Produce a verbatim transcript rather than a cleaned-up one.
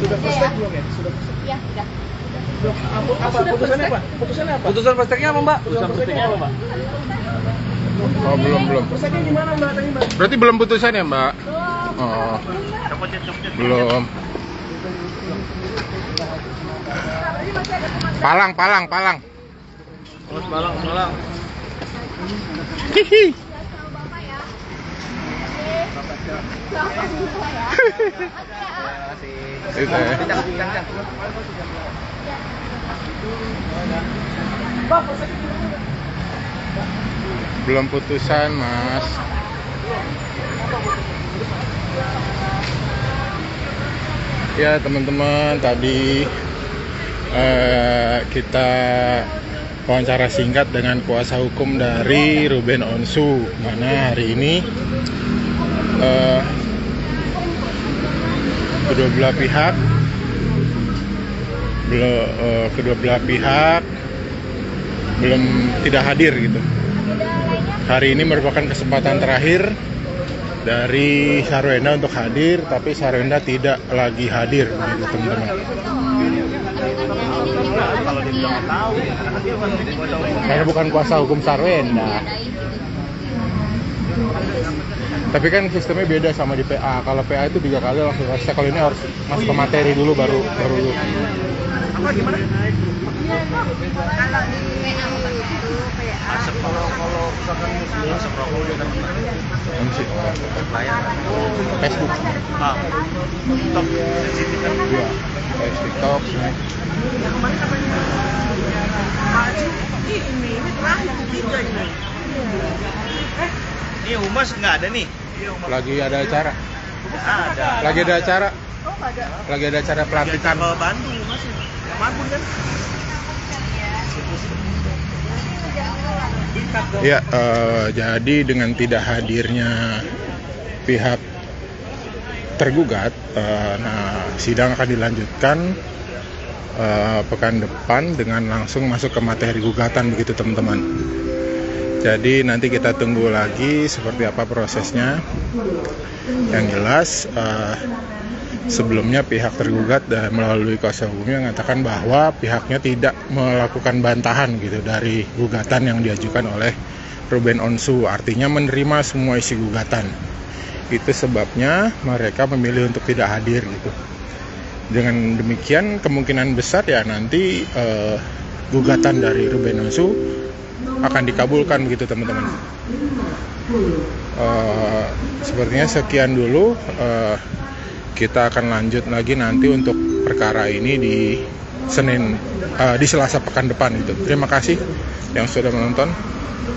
Sudah prospek belum ya? Sudah prospek? Iya, sudah. Belum. Apa, apa putusannya apa? Putusannya apa? Putusan prospeknya apa, Mbak? Putusan prospeknya apa, Mbak? Oh, belum belum. Prospeknya gimana, Mbak? Tadi, Mbak. Berarti belum putusan ya, Mbak? Oh. Belum. Palang, palang, palang. Oh, malang, malang. Hihi. Itu ya. Belum putusan, Mas. Ya, teman-teman, tadi eh, kita wawancara singkat dengan kuasa hukum dari Ruben Onsu, mana hari ini eh, kedua belah pihak belum eh, kedua belah pihak belum tidak hadir gitu. Hari ini merupakan kesempatan terakhir dari Sarwenda untuk hadir, tapi Sarwenda tidak lagi hadir, gitu teman-teman. Karena bukan kuasa hukum Sarwenda. Tapi kan sistemnya beda sama di P A. Kalau P A itu tiga kali langsung selesai. Kalau ini harus masuk ke materi dulu baru baru. Apa gimana? Kalau di P A Asap kalau kalau misalkan muslim asap rokok dia kan layar Facebook. ah TikTok sensitif kan. Iya, kayak TikTok. Kemarin katanya maju ini ini terakhir ketiga ini. Ini humas nggak ada nih. Lagi ada acara. Ada. Lagi ada acara. Oh, nggak ada. Lagi ada acara pelantikan. Ke Bandung masih. Mabun kan? Ya, eh, jadi dengan tidak hadirnya pihak tergugat, eh, nah sidang akan dilanjutkan eh, pekan depan dengan langsung masuk ke materi gugatan begitu teman-teman. Jadi nanti kita tunggu lagi seperti apa prosesnya. Yang jelas eh, sebelumnya pihak tergugat dan melalui kuasa hukumnya mengatakan bahwa pihaknya tidak melakukan bantahan gitu dari gugatan yang diajukan oleh Ruben Onsu, artinya menerima semua isi gugatan. Itu sebabnya mereka memilih untuk tidak hadir gitu. Dengan demikian kemungkinan besar ya nanti eh, gugatan dari Ruben Onsu akan dikabulkan begitu teman-teman. Eh, sepertinya sekian dulu. Eh, Kita akan lanjut lagi nanti untuk perkara ini di Senin, uh, di Selasa pekan depan itu. Terima kasih yang sudah menonton.